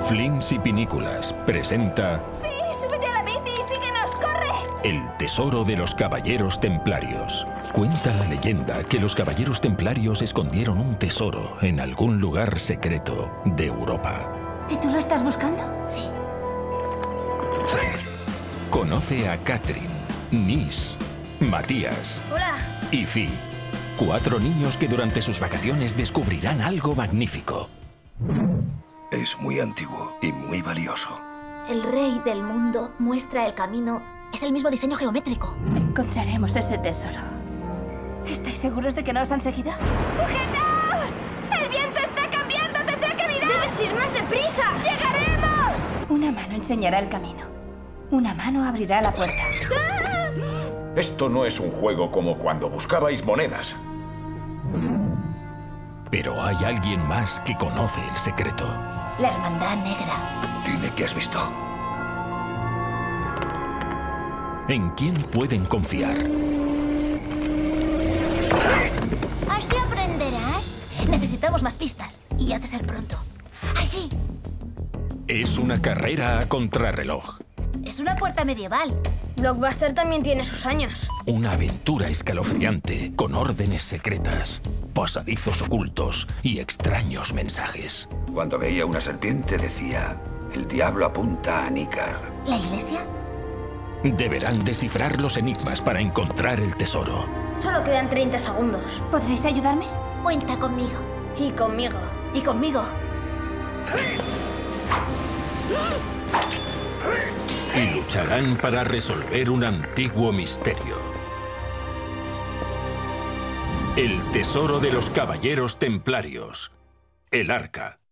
Flints y Pinículas presenta ¡Sí! ¡Súbete a la bici y síguenos! ¡Corre! El tesoro de los caballeros templarios. Cuenta la leyenda que los caballeros templarios escondieron un tesoro en algún lugar secreto de Europa. ¿Y tú lo estás buscando? Sí. Conoce a Katrin, Nis, Matías Hola. y Fi. 4 niños que durante sus vacaciones descubrirán algo magnífico. Es muy antiguo y muy valioso. El rey del mundo muestra el camino. Es el mismo diseño geométrico. Encontraremos ese tesoro. ¿Estáis seguros de que no os han seguido? ¡Sujetaos! ¡El viento está cambiando! ¡Tendré que mirar! ¡Debes ir más deprisa! ¡Llegaremos! Una mano enseñará el camino. Una mano abrirá la puerta. Esto no es un juego como cuando buscabais monedas. Pero hay alguien más que conoce el secreto. La hermandad negra. Dime qué has visto. ¿En quién pueden confiar? Así aprenderás. Necesitamos más pistas. Y ha de ser pronto. ¡Allí! Es una carrera a contrarreloj. Es una puerta medieval. Blockbuster también tiene sus años. Una aventura escalofriante con órdenes secretas, pasadizos ocultos y extraños mensajes. Cuando veía una serpiente decía: el diablo apunta a Nícar. ¿La iglesia? Deberán descifrar los enigmas para encontrar el tesoro. Solo quedan 30 segundos. ¿Podréis ayudarme? Cuenta conmigo. Y conmigo. Y conmigo. Y lucharán para resolver un antiguo misterio. El tesoro de los caballeros templarios. El Arca.